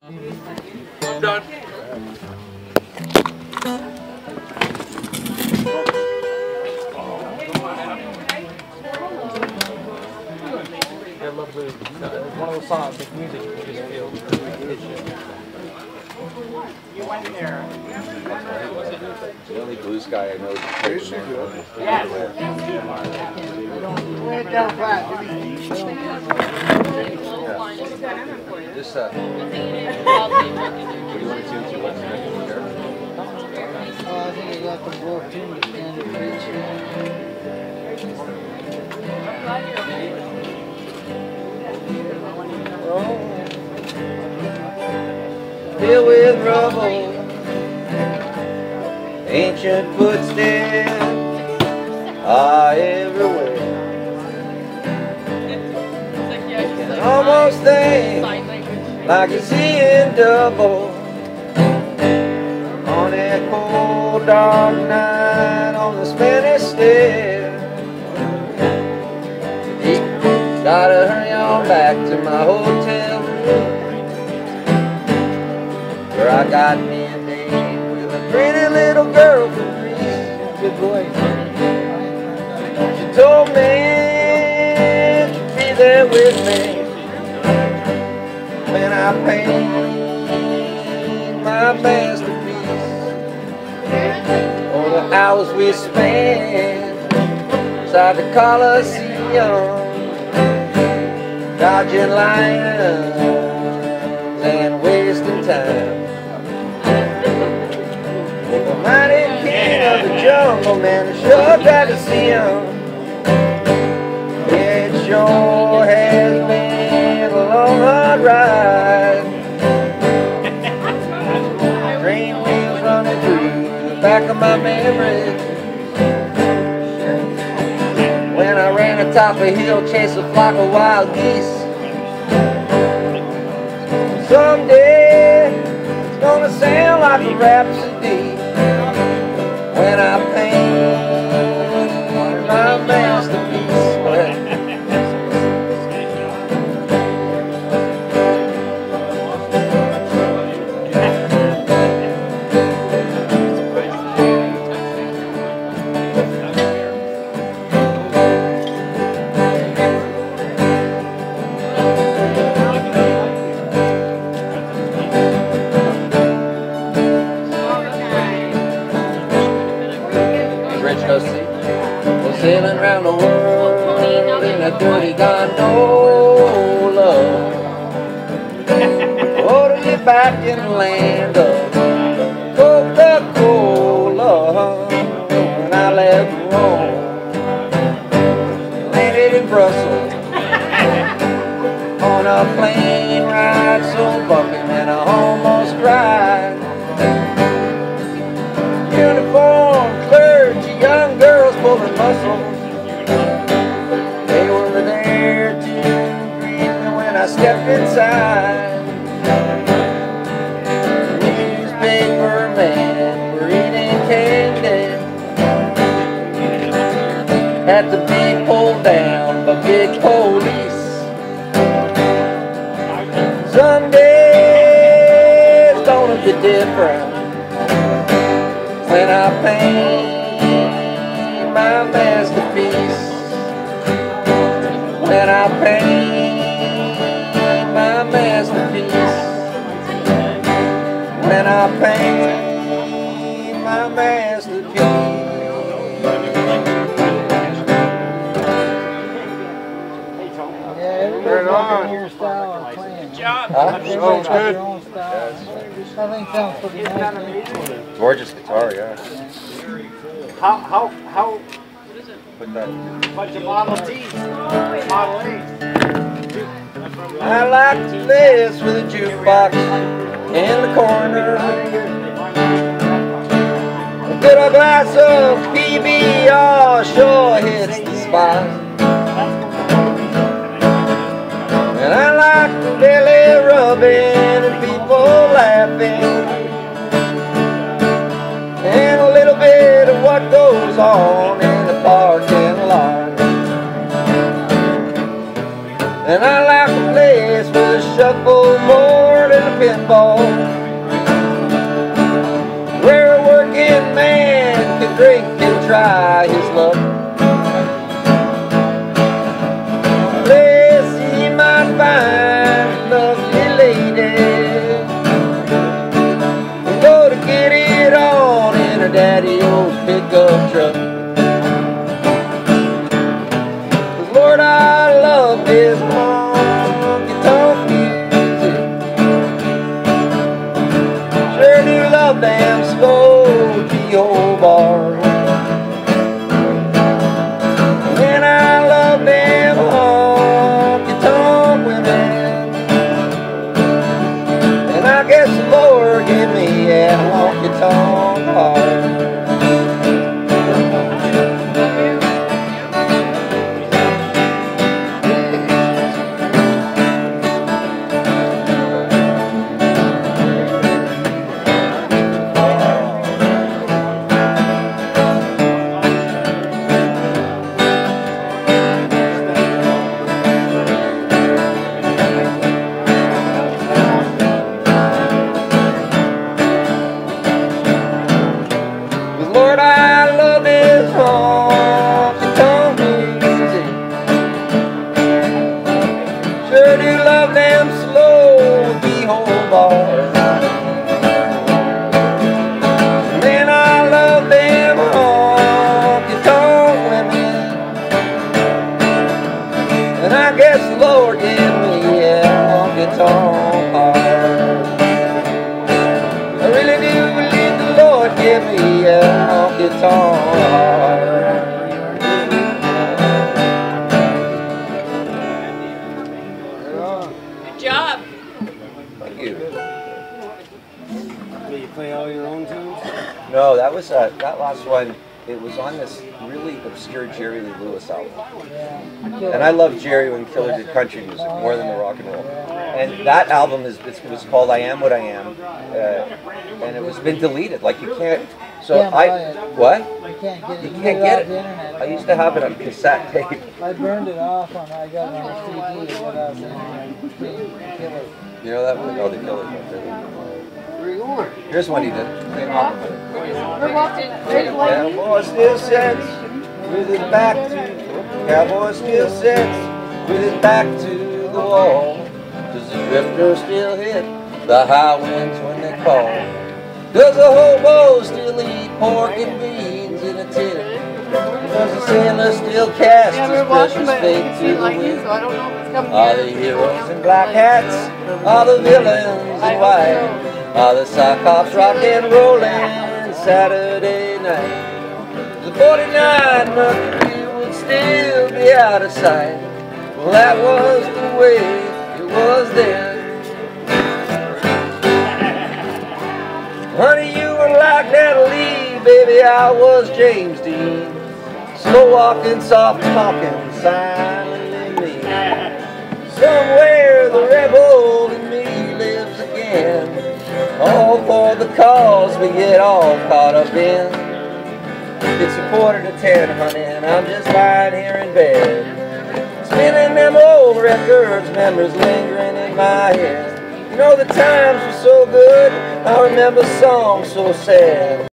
I'm done. I love the one of those songs, the music you just feel. You went there. The only blues guy I know is Yes. Went down flat. This, what do you want to tune to? What's the next one? I think I got them both tuned to standard pitch. Filled with rubble, ancient footsteps are everywhere. Can almost think like you're seeing double on that cold dark night on the Spenny stair. Gotta hurry on back to my hotel room, where I got me a date with a pretty little girl from Greece. Good boy. She told me to be there with me when I paint my masterpiece. All the hours we spent inside the Coliseum, dodging lions and wasting time. The mighty king of the jungle, man, I sure glad to see him. Yeah, it sure has been a long, hard ride. Train wheels running through the back of my memory. When I ran atop a hill, chased a flock of wild geese. Someday it's gonna sound like a rhapsody when I paint my masterpiece. Sailing around the world in a dirty gondola, totally back in the land of Coca-Cola. When I left Rome, landed in Brussels on a plane ride so bumping and I almost cried. Uniform clergy, young girls pulling muscles. They were there to greet me when I stepped inside. Newspaper men were eating candy, had to be pulled down by big police. Someday it's gonna be different when I paint my masterpiece. When I paint my masterpiece. When I paint my masterpiece. Yeah, everybody's got your style of playing. Good job. Everybody's got their own style. I think sounds pretty nice. Gorgeous guitar, yeah. How Put that. much a Model T? Model 8. I like to this with a jukebox in the corner. A good old glass of PBR sure hits the spot. And I like the belly rubbing and people laughing, and a little bit of what goes on in the parking lot. And I like a place with a shuffleboard and a pinball, where a working man can drink and try his luck. Place he might find a lovely lady, and go to get it on in her daddy old pickup truck. 'Cause Lord, I love this honky-tonk music. Sure do love them slow G.O. bars. And I love them honky-tonk women. And I guess the Lord gave me a honky-tonk heart. Lord, I love this honky-tonk music. Sure do love them slow keyhole bars. Man, I love them honky-tonk women. And I guess the Lord gave me a honky-tonk heart. I really do believe the Lord gave me a honky-tonk heart. Good job. Thank you. Do you play all your own tunes? No, that was that last one. It was on this really obscure Jerry Lee Lewis album. And I love Jerry when Killer did country music more than the rock and roll. And that album it was called I Am What I Am, and it was been deleted. Like you can't. So Can't buy it. what? You can't get it. You can can't it get off it. the internet. I used to have it on cassette tape. I burned it off on. I got it on a CD. Is what I was saying. Killer. You know that one? Oh, the Killers. Where are you going? Here's one he did. We're walking. Cowboy still sits with his back to. Cowboy still sits with his back to the wall. Does the drifter still hit the high winds when they call? Does the hobo still eat pork and beans in a tin? Does the sailor still cast his precious fate to the wind? So I don't know if it's coming Are the heroes in black hats? Are the villains in white? Are the Cyclops rock and rolling Saturday night? The 49 Mercury would still be out of sight. Well, that was the way it was then. Honey, you were like that Lee, baby, I was James Dean. Slow walking, soft talking, silently mean. Somewhere the rebel in me lives again. All for the cause we get all caught up in. It's 9:45, honey, and I'm just lying here in bed, spinning them old records, memories lingering in my head. You know the times were so good, I remember songs so sad.